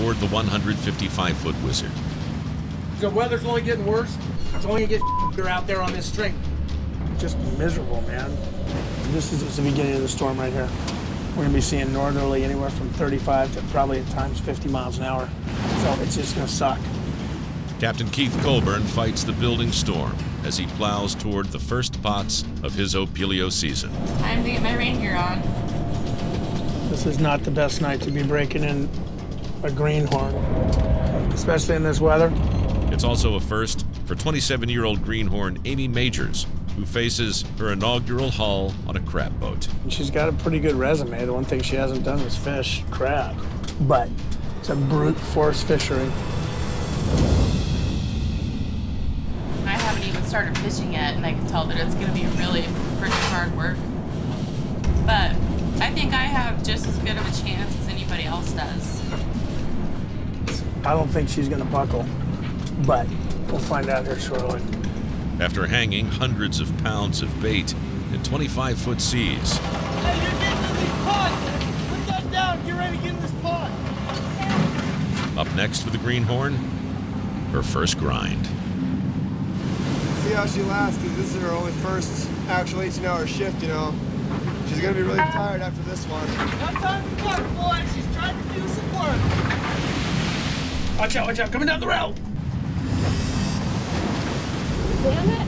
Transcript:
toward the 155-foot Wizard. The weather's only getting worse. It's only gonna get out there on this string. Just miserable, man. This is the beginning of the storm right here. We're gonna be seeing northerly anywhere from 35 to probably at times 50 miles an hour. So it's just gonna suck. Captain Keith Colburn fights the building storm as he plows toward the first pots of his Opilio season. Time to get my rain gear on. This is not the best night to be breaking in a greenhorn, especially in this weather. It's also a first for 27-year-old greenhorn Amy Majors, who faces her inaugural haul on a crab boat. She's got a pretty good resume. The one thing she hasn't done is fish crab, but it's a brute force fishery. I haven't even started fishing yet, and I can tell that it's going to be really freaking hard work. But I think I have just as good of a chance as anybody else does. I don't think she's going to buckle, but we'll find out here shortly. After hanging hundreds of pounds of bait in 25-foot seas. Hey, you're getting in these pods! Put that down, get ready to get in this pod! Up next for the greenhorn, her first grind. See how she lasts, because this is her only first actual 18-hour shift, you know. She's going to be really tired after this one. No time to work, boys! She's trying to do some work! Watch out, coming down the rail! Damn it.